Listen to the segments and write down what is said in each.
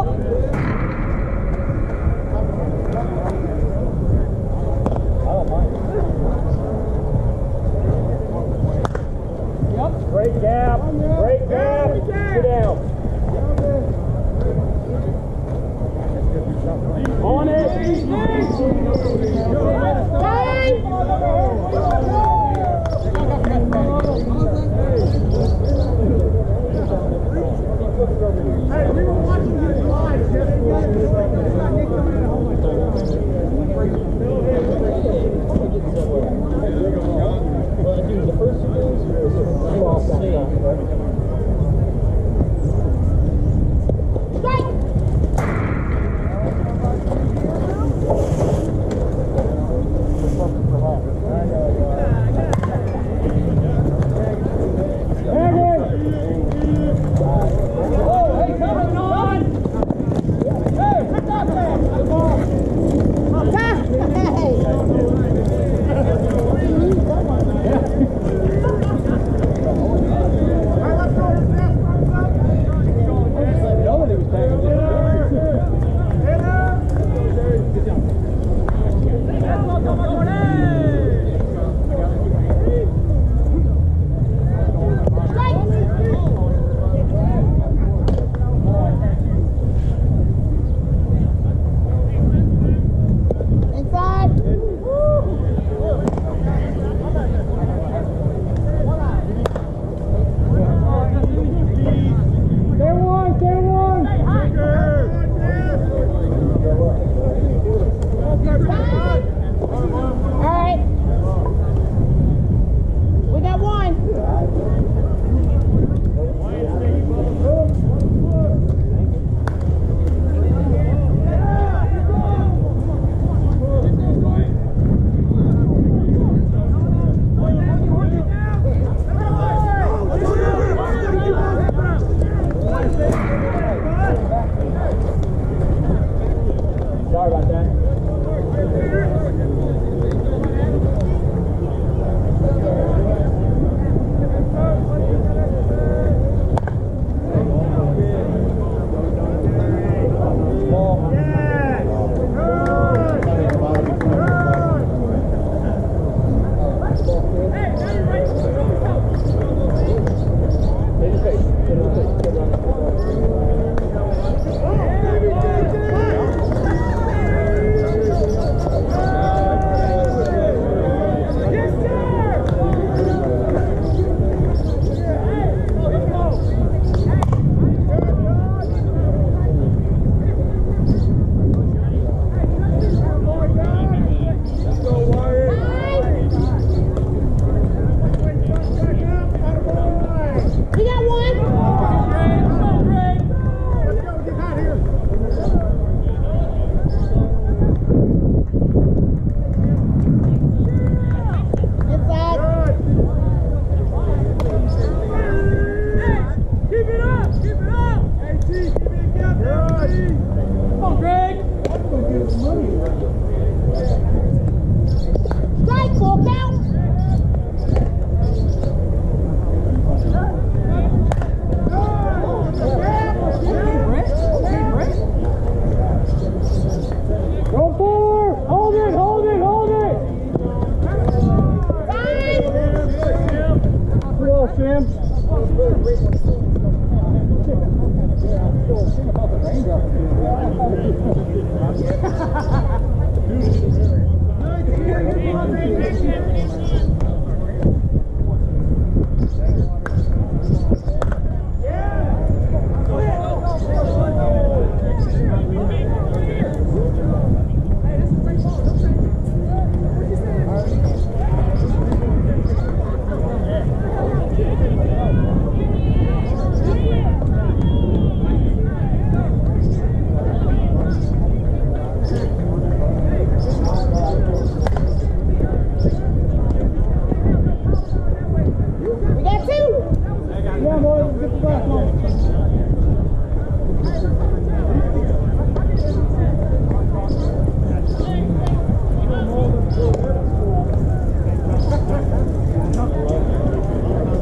Great gap. Great gap. Sit down. On it. Hey, we were watching you live. The first two games are off that.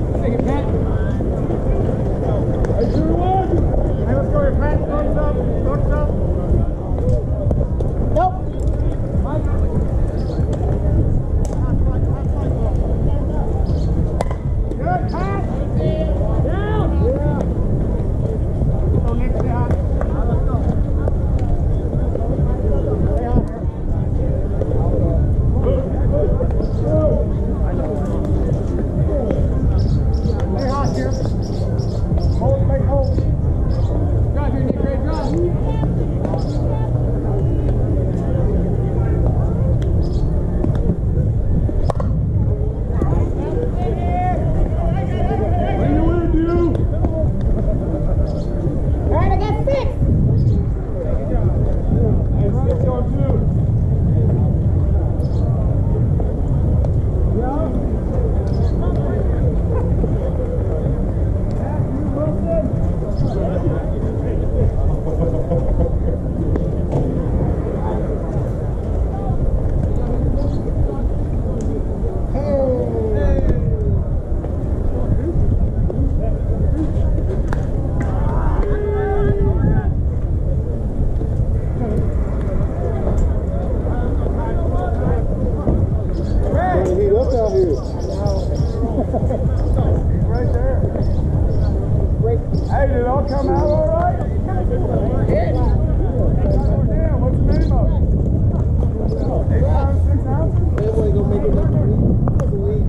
Hey, let's go, Pat. Thumbs up. Hey, did it all come out all right? Damn, what's the name of it? 8 pounds, 6 ounces? That boy gonna make it like a week.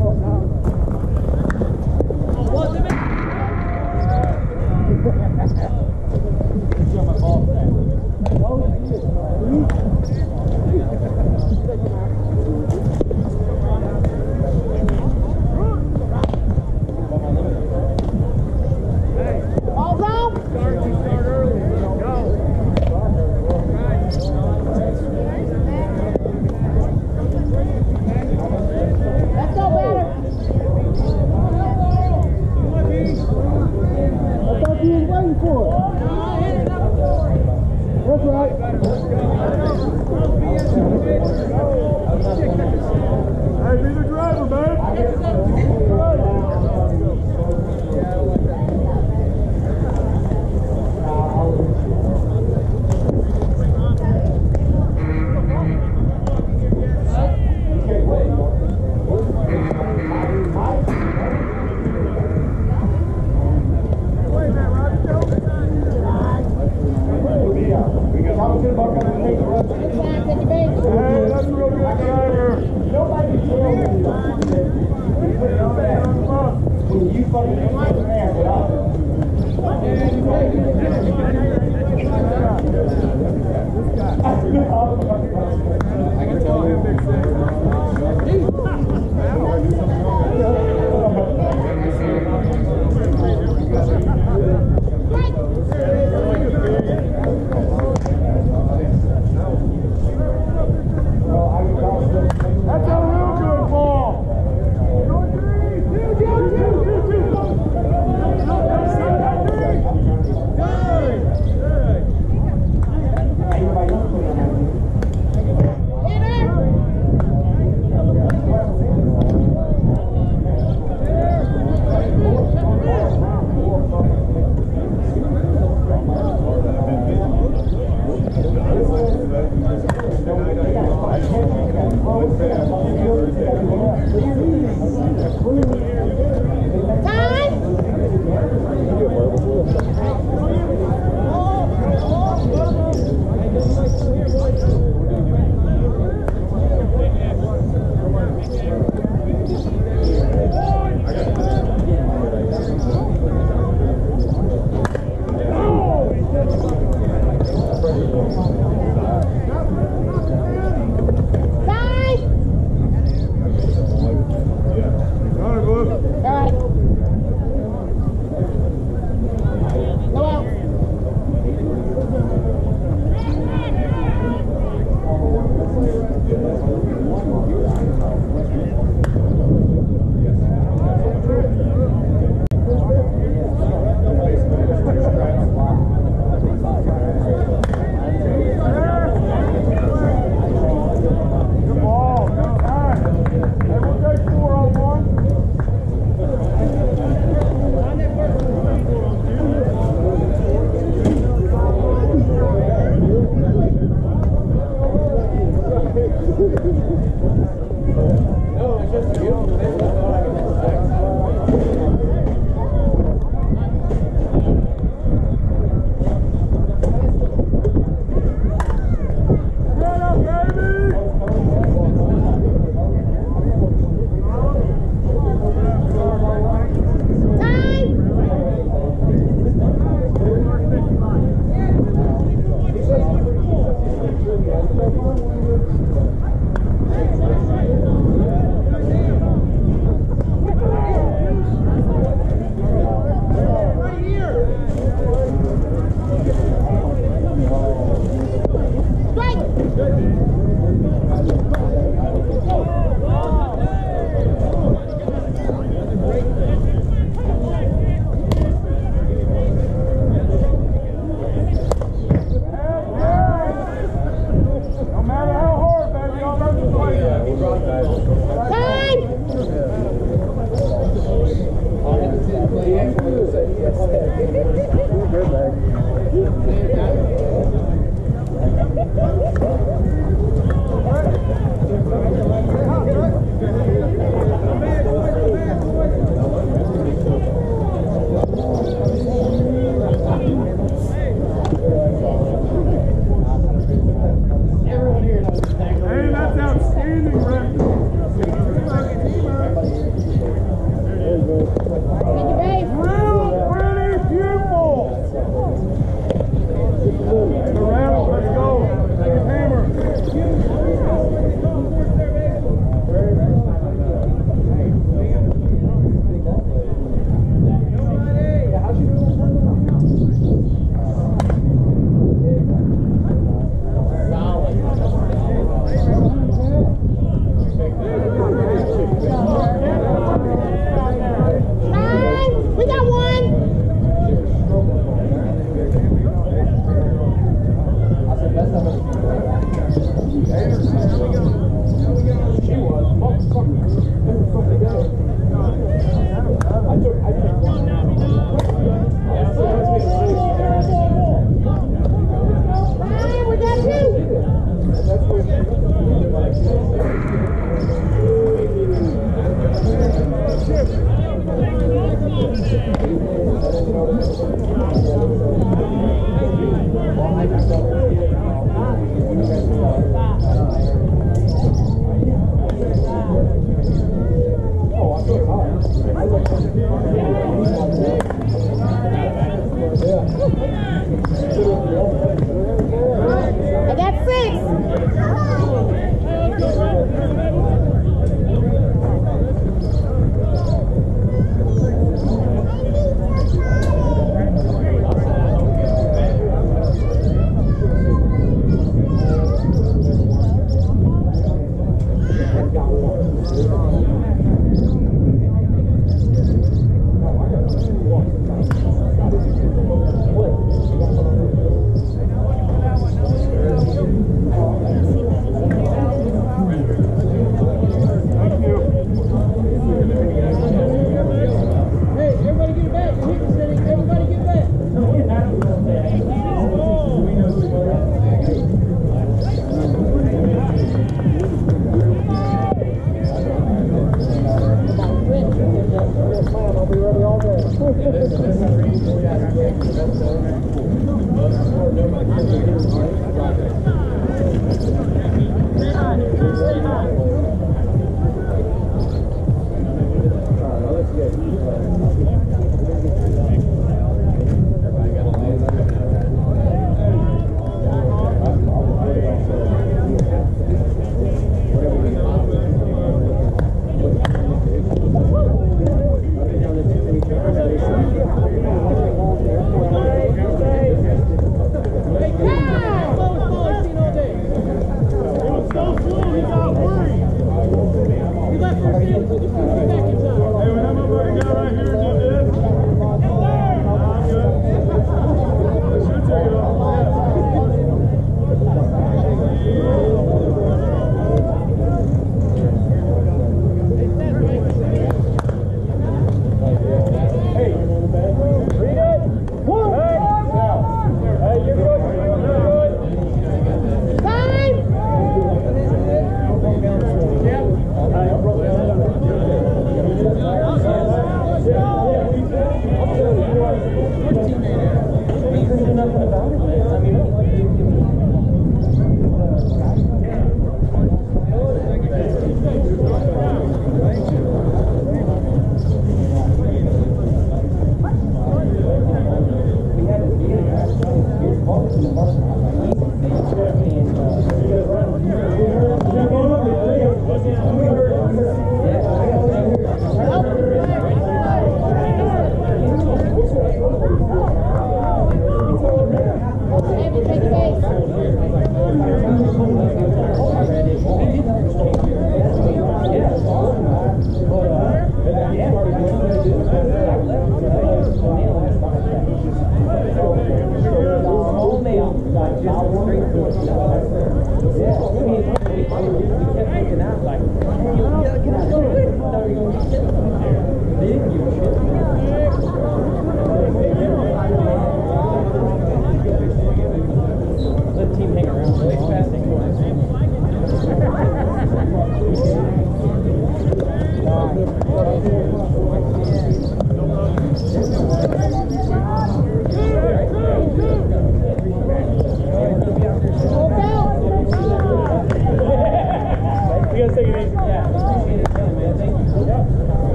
I got 6.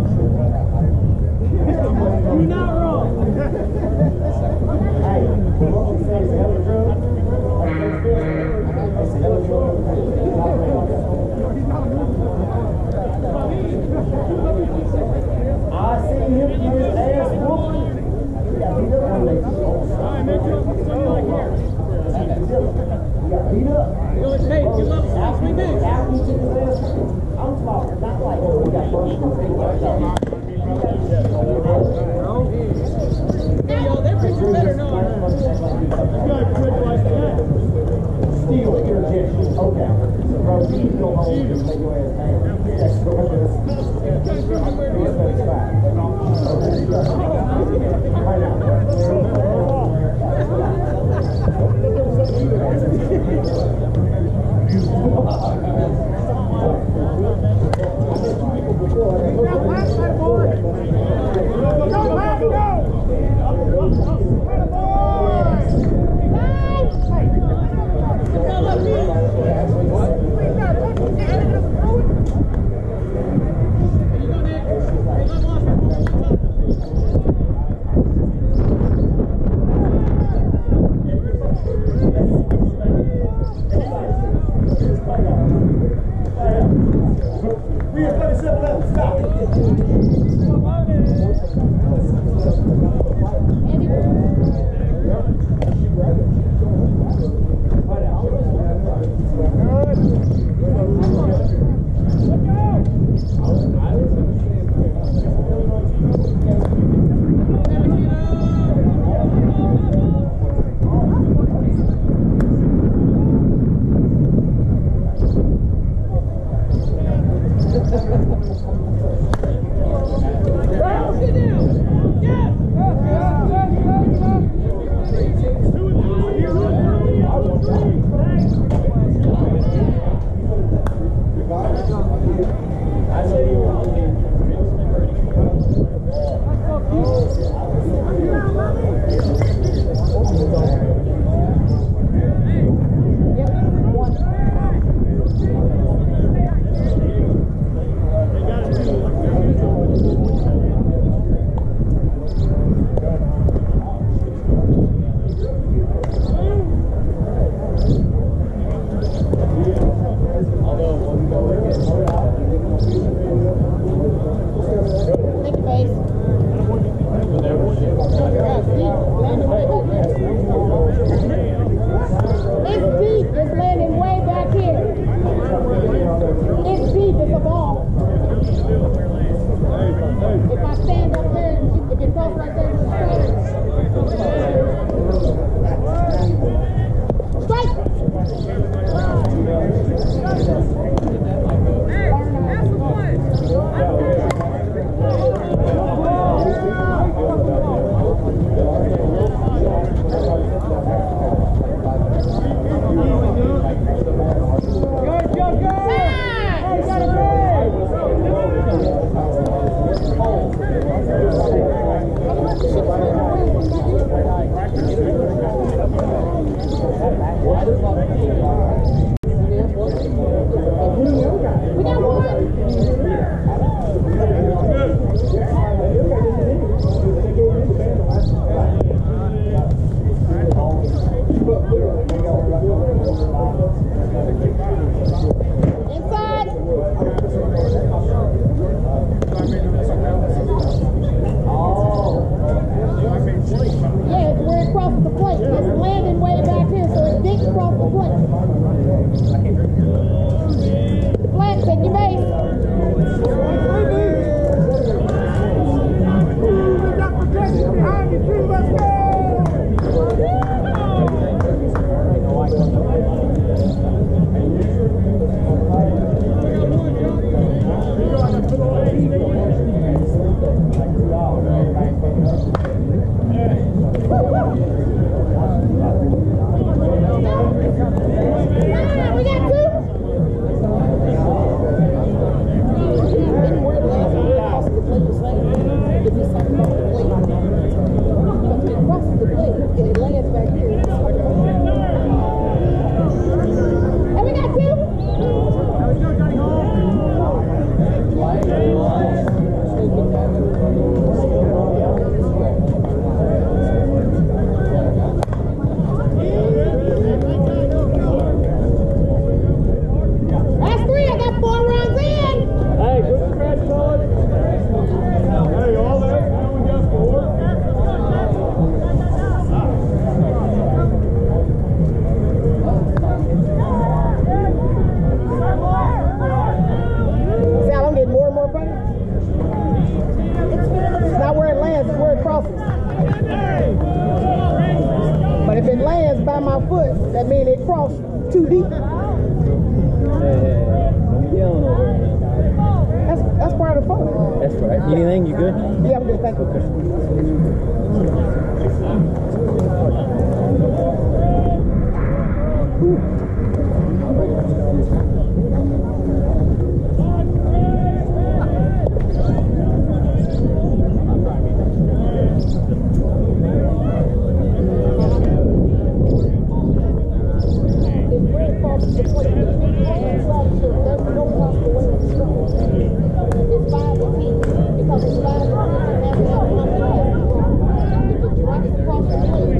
You're not wrong. Hey, what we say is hell of a drug. It's a hell of a drug. I see him get his ass whooped. Yeah, he doesn't have legs. All right, make sure something like here. He got beat up. Hey, good level. That's me big. After he took his ass, I'm smaller. Not like, oh, we got first. Hey, yo, that picture better know. You got quick like that. Steal interjection. Okay. So, bro, you go home and make your ass hang. That's what it is. That's fine. Right now. too deep. Hey, don't be yelling over here now. That's part of the fun. That's right. Anything? You good? Yeah, I'm good. Thank you. Okay. Because it's 5 to 10, you have to have one. If you drop it across the plate,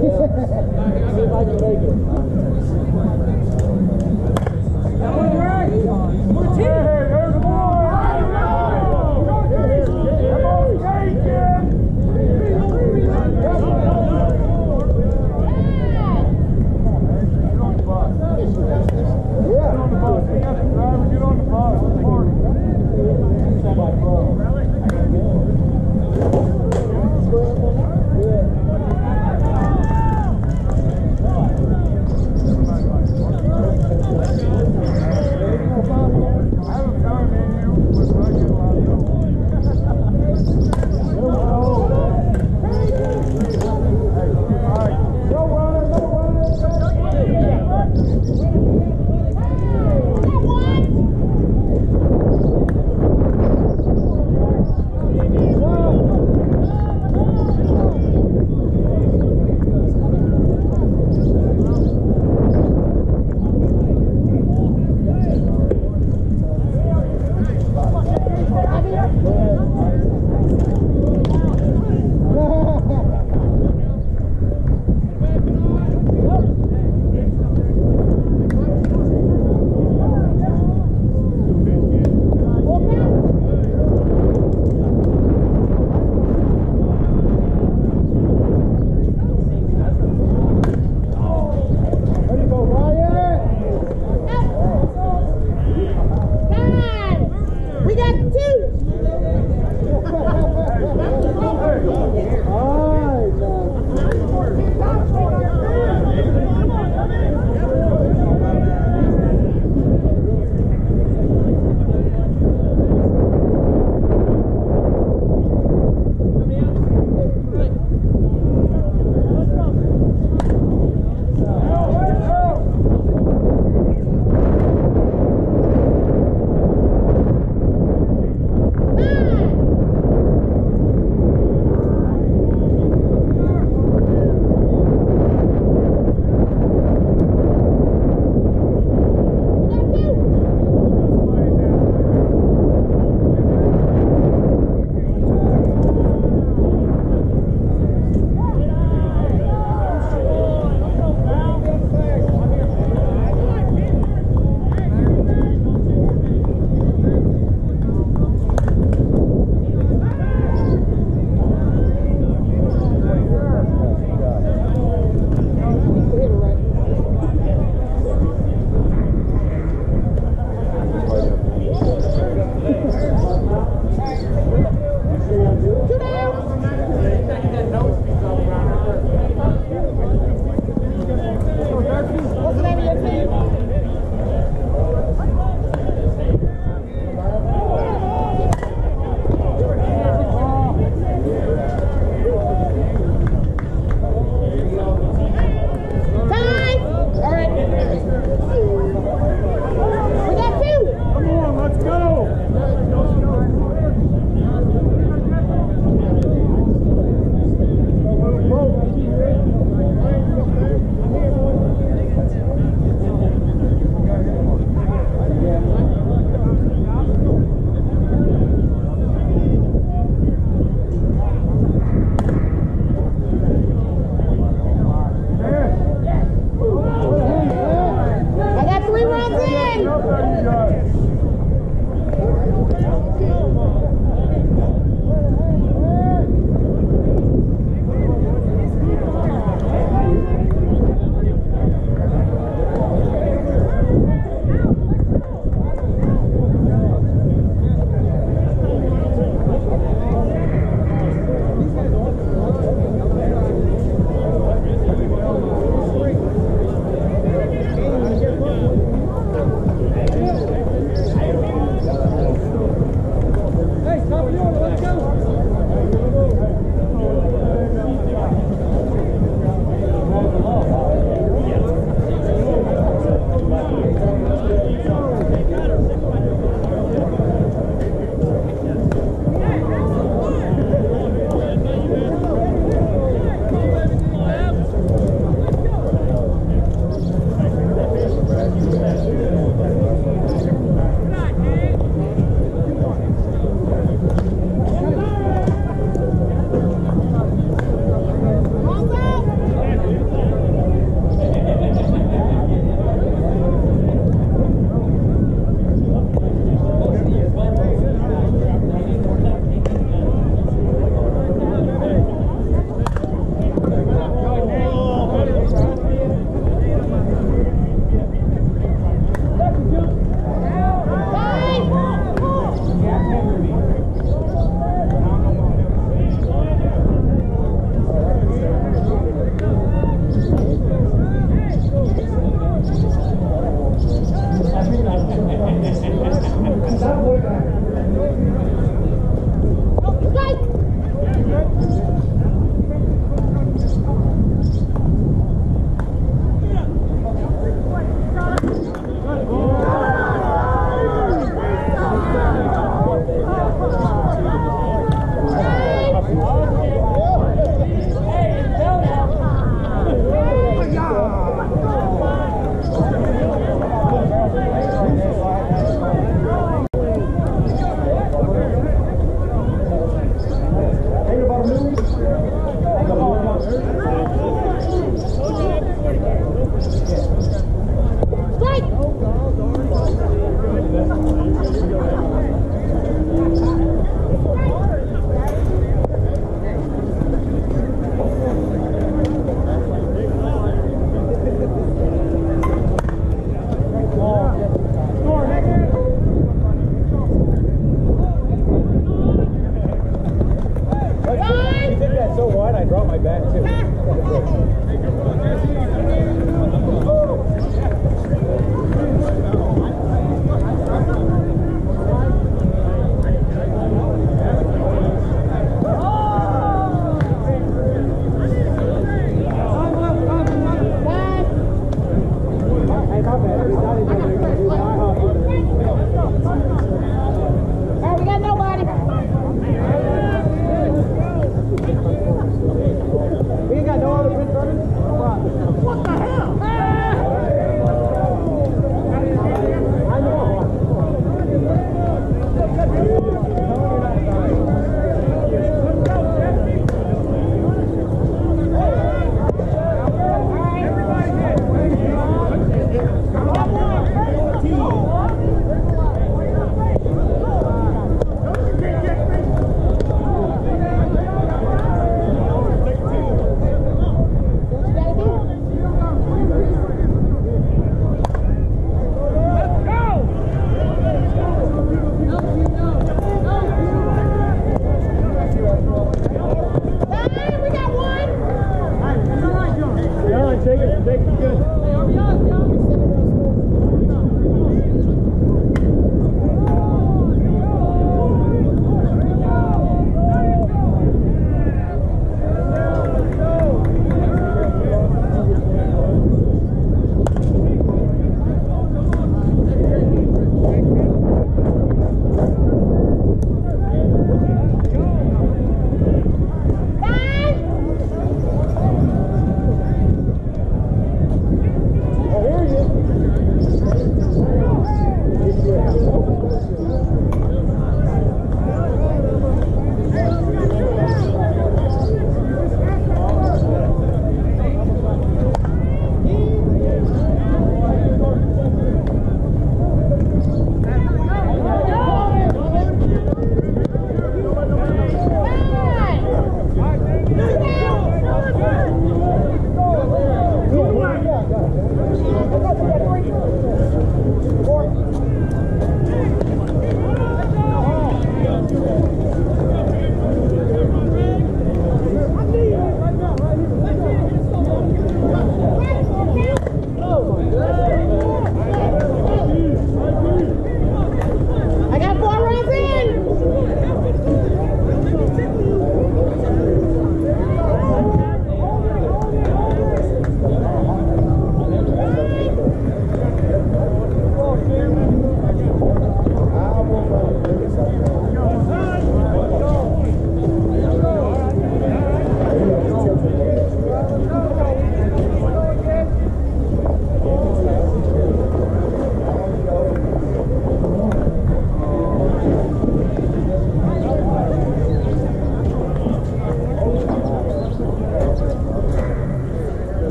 See if I can make it. Hey, there's a boy! Come on, skate, kid!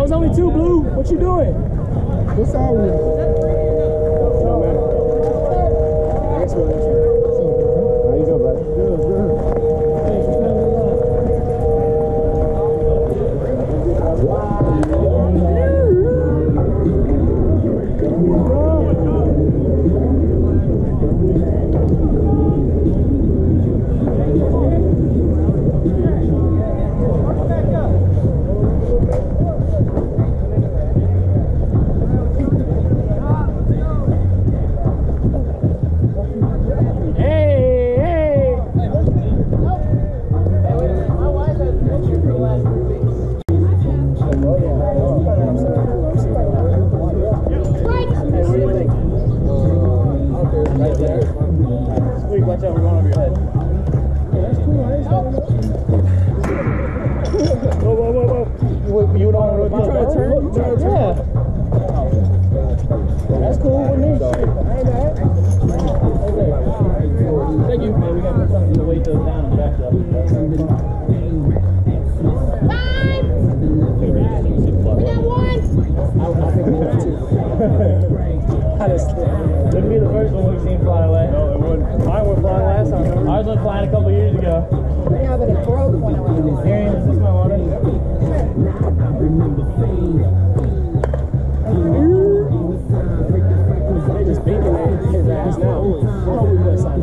it's only 2, Blue. What you doing? What's all with it? No, man. I guess we're How you doing, buddy? Good, good. Watch out, we're going over your head. Whoa, whoa, whoa, whoa. You don't want to try to turn? Yeah. That's cool with me. I ain't mad. Thank you. Man, we got to put something to weight those down and back up. 5. We got 1. I think we got 2. Wouldn't be the first one we've seen fly away. No, it wouldn't. Mine went flying last time. Ours went flying a couple years ago. Yeah, but it broke when it was. Arian, is this my water? They just beating his ass now. How we gonna sign it?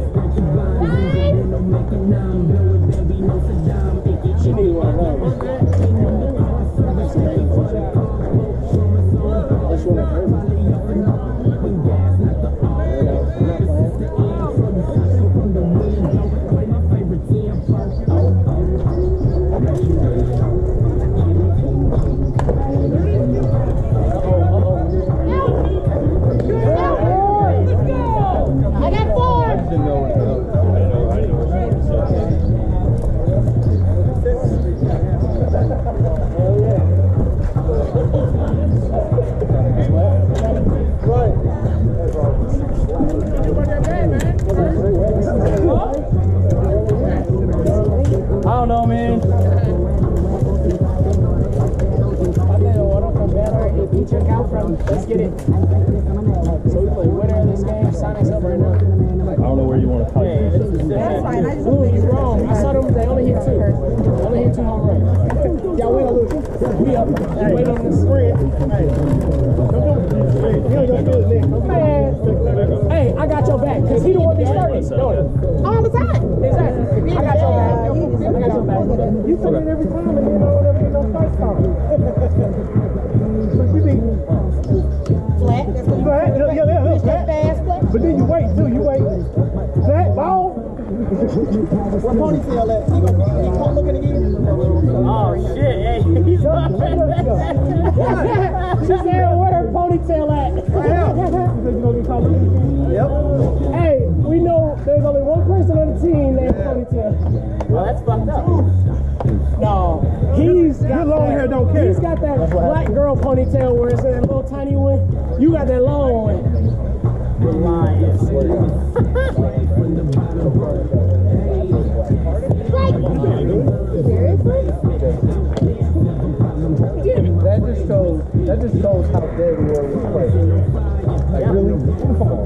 She need one of those. Unless you want to hurt me. I got 4. I don't know, man. Check out from. Let's get it. So we play winner of this game. Sonic's up right now. I don't know where you want to fight. That's fine. I just Ooh, you're wrong. I saw them. They only hit 2. Only hit 2 home runs. Y'all win or lose? We up. Hey, wait on this. Hey, Man. Hey, I got your back because he the one that started. all the time. Exactly. I got your back. I got your back. you come in every time and then whatever you don't fight stop. You be Flat. That's what you flat, yeah, flat. fast play. But then you wait too. You wait. Flat ball. What ponytail at? He caught looking again? Oh, shit. Hey, he's up. She said, where her ponytail at? You said you gonna get caught looking again? Yep. Hey, we know there's only one person on the team named Ponytail. Well, that's fucked up. No, he's got Your long hair don't care. He's got that black girl ponytail where it's that little tiny one. You got that long one. You're lying. That just shows how dead we were with play. Like really? Come on.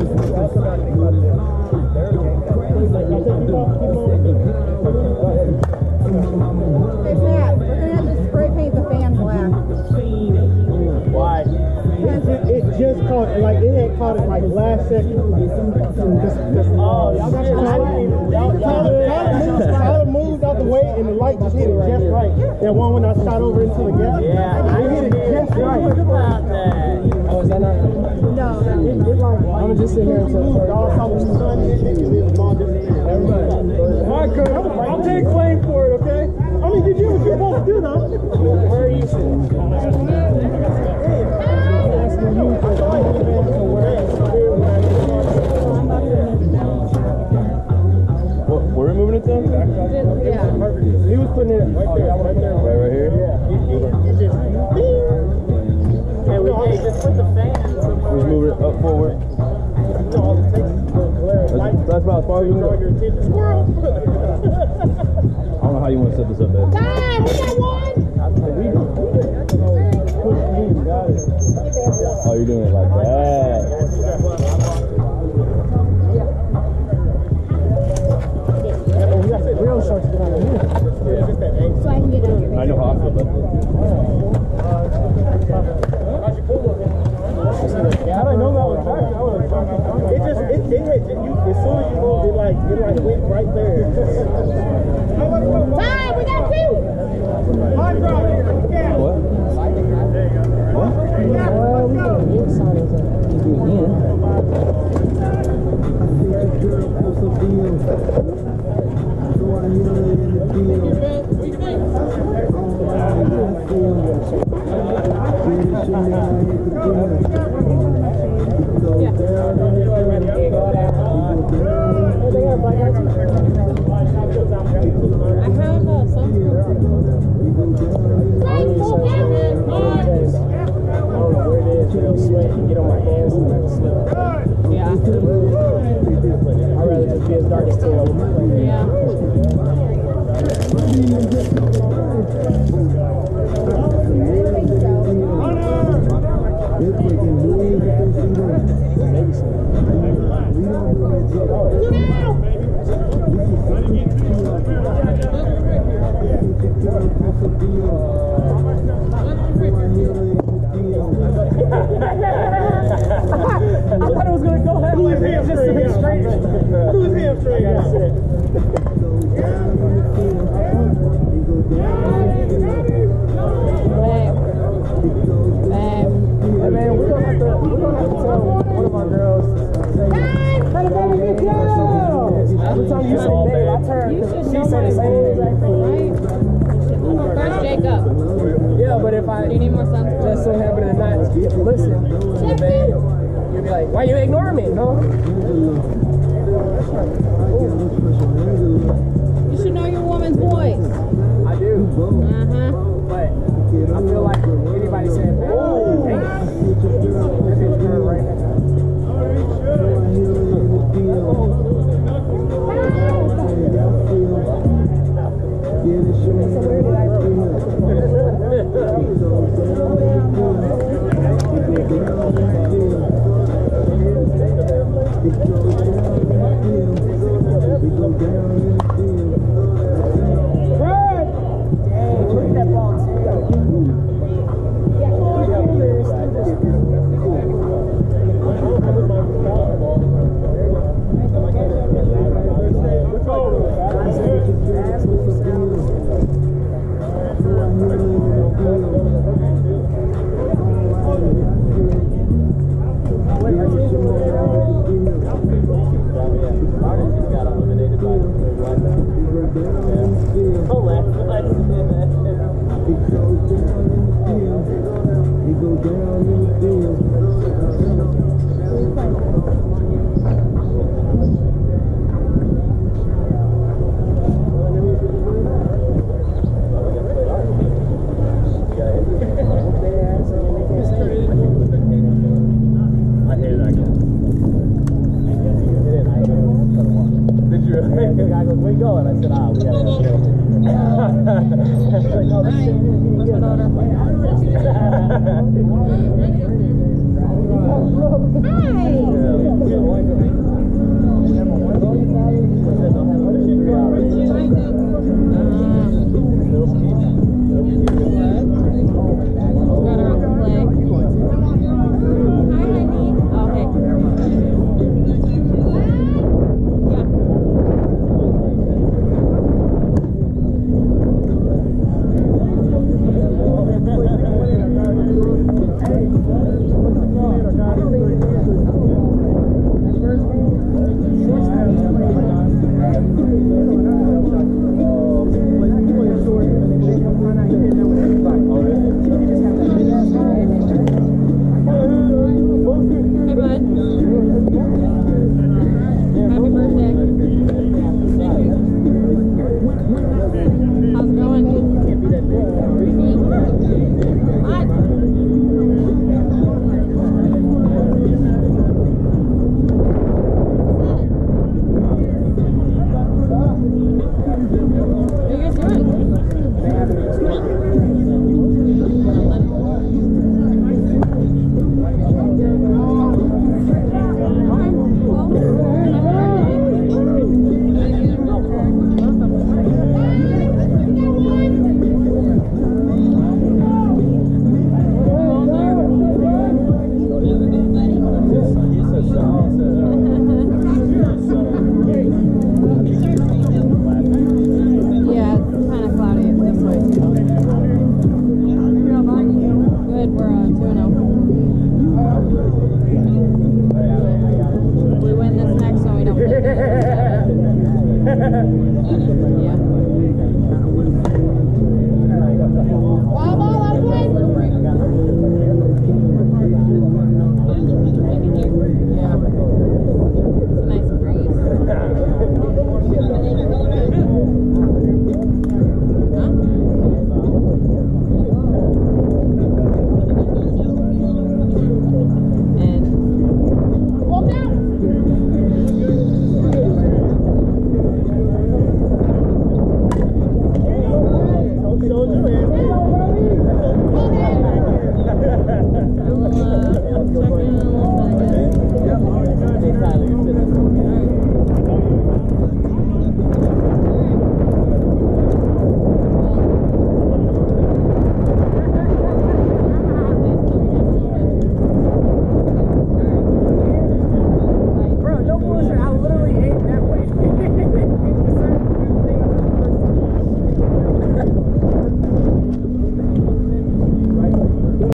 Hey, Pat, we're gonna have to spray paint the fan black. Why? It just caught, like it had caught it like last second. Oh, y'all got your Tyler moved out the way and the light just hit it just right. That one when I shot over into the gap. Yeah, I hit it just right. about that. Oh, is that not? No. I'm gonna just sit here until y'all saw the sun hit it and then the ball just hit it. Everybody. All right, Kurt, I'll take blame for it, okay? I mean, you do what you're supposed to do, though. Where are you sitting? What, where are we moving it to? Yeah. He was putting it right there. Right here? Yeah. Hey, just put the fan somewhere. We're moving it up forward. That's about as far as we can go. I don't know how you want to set this up, babe. Time. We got 1. those shorts get out of here. So I can get on your I know how I feel about Had I known that was track, I would have jumped up. it. As soon as you moved, it went right there. Time, we got two. High ground here. Yeah. What? Well, we got the inside of that. Get on my hands and let it slip. Yeah. I'd rather just be as dark as tail. Yeah. I thought it was going to go halfway. Just to be straight. Who's hamstring? That's it. Hey man, we're gonna have to tell one of our girls. How the baby get down? Every time you say babe, I turn. She said the same exact thing. First, Jacob. Yeah, but if I Do you need more sun? just so happen to not listen to the babe, you'll be like, why you ignoring me? No. You should know your woman's voice. I do. Uh-huh. But I feel like anybody saying, oh, damn. This is her right now. Hi.